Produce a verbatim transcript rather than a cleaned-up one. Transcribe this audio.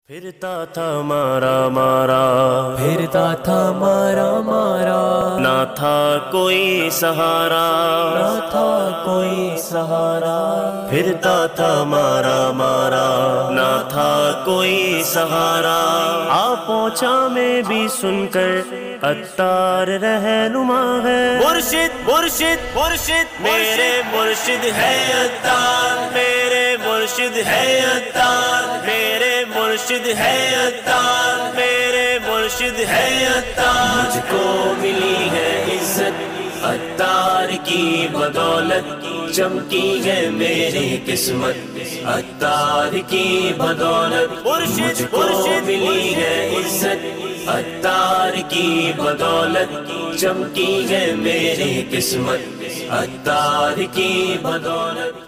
फिरता था मारा मारा, फिरता था मारा मारा, ना था कोई सहारा, ना था कोई सहारा। फिरता था मारा मारा, ना था कोई सहारा। आ पहुंचा में भी सुनकर अत्तार रहनुमा है। मुर्शिद मुर्शिद मुर्शिद मेरे मुर्शिद है अत्तार, मेरे मुर्शिद है अत्तार, मेरे मुर्शिद है अत्तार, मेरे मुर्शिद है अत्तार। मुझको मिली है इज्जत अत्तार की बदौलत, चमकी है मेरी किस्मत अत्तार की बदौलत। मुर्शिद मुर्शिद मिली है इज्जत अत्तार की बदौलत, चमकी है मेरी किस्मत अत्तार की बदौलत।